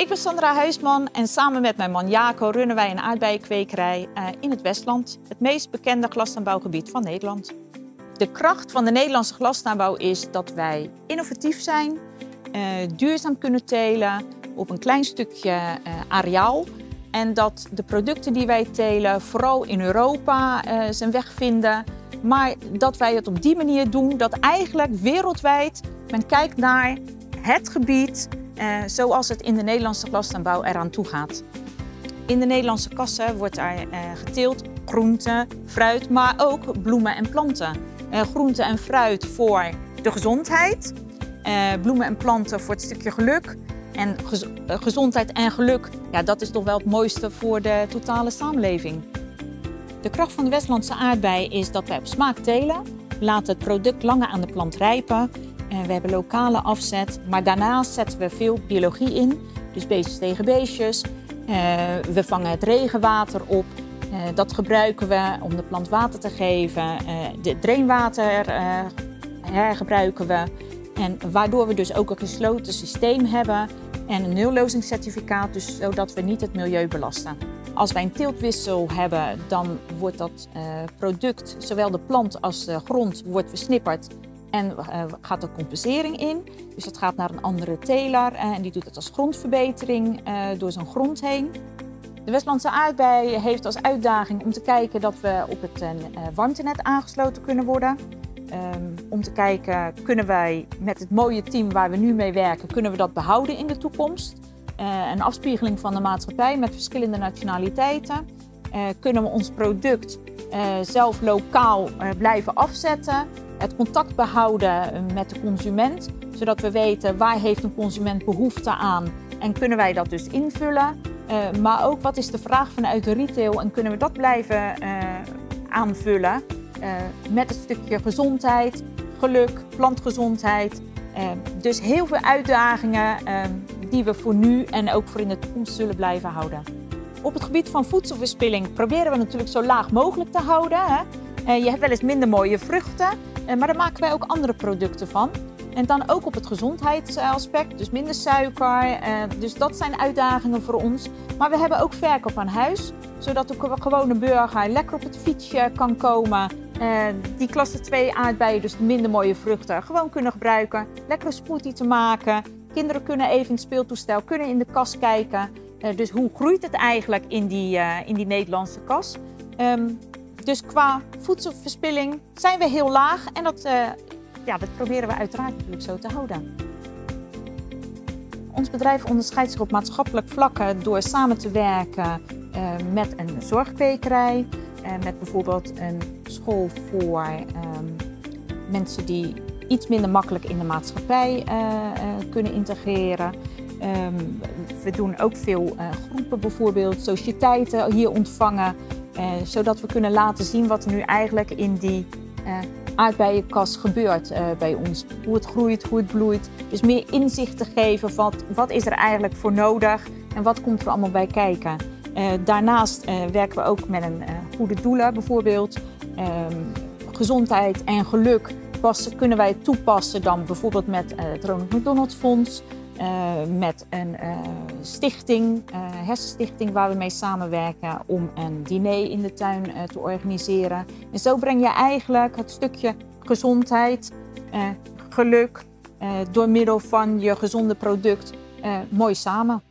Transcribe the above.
Ik ben Sandra Huisman en samen met mijn man Jaco runnen wij een aardbeienkwekerij in het Westland. Het meest bekende glastuinbouwgebied van Nederland. De kracht van de Nederlandse glastuinbouw is dat wij innovatief zijn, duurzaam kunnen telen op een klein stukje areaal. En dat de producten die wij telen vooral in Europa zijn weg vinden. Maar dat wij het op die manier doen dat eigenlijk wereldwijd men kijkt naar het gebied zoals het in de Nederlandse glastuinbouw eraan toe gaat. In de Nederlandse kassen wordt er geteeld groente, fruit, maar ook bloemen en planten. Groente en fruit voor de gezondheid, bloemen en planten voor het stukje geluk. En gezondheid en geluk, ja, dat is toch wel het mooiste voor de totale samenleving. De kracht van de Westlandse aardbei is dat wij op smaak telen. We laten het product langer aan de plant rijpen. We hebben lokale afzet, maar daarnaast zetten we veel biologie in. Dus beestjes tegen beestjes. We vangen het regenwater op. Dat gebruiken we om de plant water te geven. Het drainwater hergebruiken we. En waardoor we dus ook een gesloten systeem hebben en een nullozingscertificaat, dus zodat we niet het milieu belasten. Als wij een teeltwissel hebben, dan wordt dat product, zowel de plant als de grond, wordt versnipperd en gaat er compensering in. Dus dat gaat naar een andere teler en die doet het als grondverbetering door zo'n grond heen. De Westlandse aardbei heeft als uitdaging om te kijken dat we op het warmtenet aangesloten kunnen worden. Om te kijken, kunnen wij met het mooie team waar we nu mee werken, kunnen we dat behouden in de toekomst? Een afspiegeling van de maatschappij met verschillende nationaliteiten. Kunnen we ons product zelf lokaal blijven afzetten? Het contact behouden met de consument, zodat we weten waar heeft een consument behoefte aan en kunnen wij dat dus invullen. Maar ook wat is de vraag vanuit de retail en kunnen we dat blijven aanvullen met het stukje gezondheid, geluk, plantgezondheid. Dus heel veel uitdagingen die we voor nu en ook voor in de toekomst zullen blijven houden. Op het gebied van voedselverspilling proberen we natuurlijk zo laag mogelijk te houden. Hè. Je hebt wel eens minder mooie vruchten, maar daar maken wij ook andere producten van. En dan ook op het gezondheidsaspect, dus minder suiker. Dus dat zijn uitdagingen voor ons. Maar we hebben ook verkoop aan huis, zodat de gewone burger lekker op het fietsje kan komen. Die klasse 2 aardbeien, dus minder mooie vruchten, gewoon kunnen gebruiken. Lekker een smoothie te maken. Kinderen kunnen even in het speeltoestel, kunnen in de kas kijken. Dus hoe groeit het eigenlijk in die Nederlandse kas? Dus qua voedselverspilling zijn we heel laag en dat proberen we uiteraard natuurlijk zo te houden. Ons bedrijf onderscheidt zich op maatschappelijk vlak door samen te werken met een zorgkwekerij. Met bijvoorbeeld een school voor mensen die iets minder makkelijk in de maatschappij kunnen integreren. We doen ook veel groepen, bijvoorbeeld sociëteiten hier ontvangen. Zodat we kunnen laten zien wat er nu eigenlijk in die aardbeienkas gebeurt bij ons. Hoe het groeit, hoe het bloeit. Dus meer inzicht te geven van wat is er eigenlijk voor nodig en wat komt er allemaal bij kijken. Daarnaast werken we ook met een goede doelen, bijvoorbeeld. Gezondheid en geluk kunnen wij toepassen dan bijvoorbeeld met het Ronald McDonald Fonds. Met een stichting, hersenstichting waar we mee samenwerken om een diner in de tuin te organiseren. En zo breng je eigenlijk het stukje gezondheid, geluk door middel van je gezonde product mooi samen.